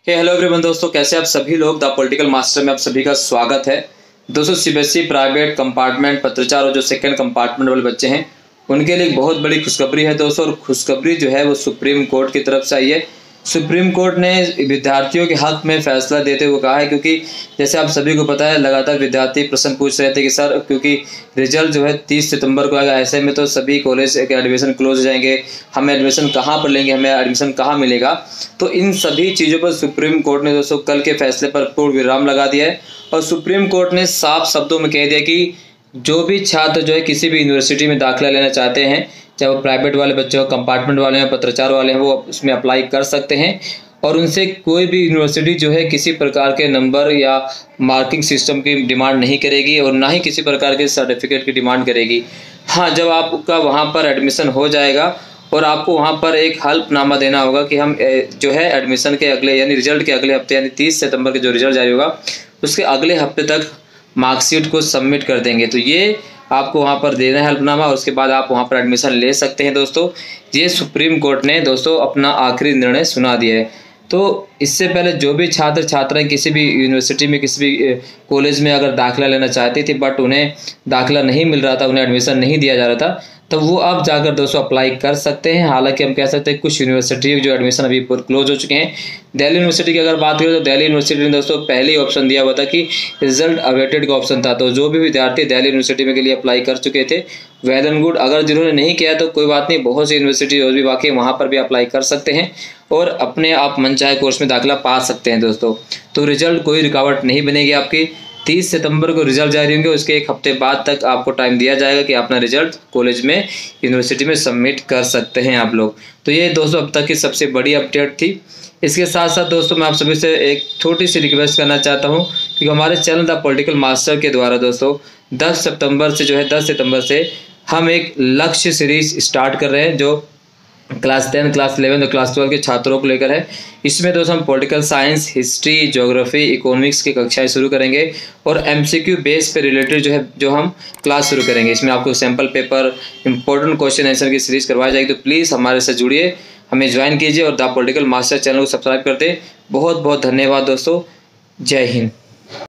Hello everyone दोस्तों, कैसे आप सभी लोग। द पॉलिटिकल मास्टर में आप सभी का स्वागत है। दोस्तों सीबीएसई प्राइवेट कंपार्टमेंट पत्राचार और जो सेकंड कंपार्टमेंट वाले बच्चे हैं उनके लिए एक बहुत बड़ी खुशखबरी है दोस्तों। और खुशखबरी जो है वो सुप्रीम कोर्ट की तरफ से आई है। सुप्रीम कोर्ट ने विद्यार्थियों के हक में फैसला देते हुए कहा है, क्योंकि जैसे आप सभी को पता है लगातार विद्यार्थी प्रश्न पूछ रहे थे कि सर क्योंकि रिजल्ट जो है 30 सितंबर को आएगा, ऐसे में तो सभी कॉलेज के एडमिशन क्लोज हो जाएंगे, हमें एडमिशन कहाँ पर लेंगे, हमें एडमिशन कहाँ मिलेगा। तो इन सभी चीज़ों पर सुप्रीम कोर्ट ने दोस्तों कल के फैसले पर पूर्ण विराम लगा दिया है। और सुप्रीम कोर्ट ने साफ शब्दों में कह दिया कि जो भी छात्र जो है किसी भी यूनिवर्सिटी में दाखिला लेना चाहते हैं, चाहे वो प्राइवेट वाले बच्चे हो, कंपार्टमेंट वाले हैं, पत्राचार वाले हैं, वो उसमें अप्लाई कर सकते हैं। और उनसे कोई भी यूनिवर्सिटी जो है किसी प्रकार के नंबर या मार्किंग सिस्टम की डिमांड नहीं करेगी और ना ही किसी प्रकार के सर्टिफिकेट की डिमांड करेगी। हाँ, जब आपका वहाँ पर एडमिशन हो जाएगा और आपको वहाँ पर एक हल्फनामा देना होगा कि हम जो है एडमिशन के अगले यानी रिजल्ट के अगले हफ्ते यानी 30 सितंबर के जो रिजल्ट जारी होगा उसके अगले हफ्ते तक मार्कशीट को सबमिट कर देंगे। तो ये आपको वहाँ पर देना है हल्फनामा और उसके बाद आप वहाँ पर एडमिशन ले सकते हैं। दोस्तों ये सुप्रीम कोर्ट ने दोस्तों अपना आखिरी निर्णय सुना दिया है। तो इससे पहले जो भी छात्र छात्राएं किसी भी यूनिवर्सिटी में किसी भी कॉलेज में अगर दाखिला लेना चाहती थी बट उन्हें दाखिला नहीं मिल रहा था, उन्हें एडमिशन नहीं दिया जा रहा था, तो वो अब जाकर दोस्तों अप्लाई कर सकते हैं। हालांकि हम कह सकते हैं कुछ यूनिवर्सिटी जो एडमिशन अभी क्लोज हो चुके हैं। दिल्ली यूनिवर्सिटी की अगर बात करें तो दिल्ली यूनिवर्सिटी ने दोस्तों पहले ही ऑप्शन दिया हुआ था कि रिजल्ट अवेटेड का ऑप्शन था। तो जो भी विद्यार्थी दिल्ली यूनिवर्सिटी में के लिए अप्लाई कर चुके थे वेल एंड गुड। अगर जिन्होंने नहीं किया तो कोई बात नहीं, बहुत सी यूनिवर्सिटी और भी बाकी वहाँ पर भी अप्लाई कर सकते हैं और अपने आप मनचाहे कोर्स में दाखिला पा सकते हैं दोस्तों। तो रिजल्ट कोई रुकावट नहीं बनेगी आपकी। 30 सितंबर को रिजल्ट जारी होंगे, उसके एक हफ्ते बाद तक आपको टाइम दिया जाएगा कि अपना रिजल्ट कॉलेज में यूनिवर्सिटी में सबमिट कर सकते हैं आप लोग। तो ये दोस्तों अब तक की सबसे बड़ी अपडेट थी। इसके साथ साथ दोस्तों मैं आप सभी से एक छोटी सी रिक्वेस्ट करना चाहता हूँ कि हमारे चैनल द पॉलिटिकल मास्टर के द्वारा दोस्तों 10 सितंबर से हम एक लक्ष्य सीरीज स्टार्ट कर रहे हैं जो क्लास 10, क्लास 11 और क्लास 12 के छात्रों को लेकर है। इसमें दोस्तों हम political science, history, geography, economics की कक्षाएं शुरू करेंगे और एमसीक्यू बेस पे रिलेटेड जो हम क्लास शुरू करेंगे। इसमें आपको sample paper, important question answer की सीरीज करवाई जाएगी। तो प्लीज़ हमारे से जुड़िए, हमें ज्वाइन कीजिए और द पॉलिटिकल मास्टर चैनल को सब्सक्राइब कर दे। बहुत बहुत धन्यवाद दोस्तों। जय हिंद।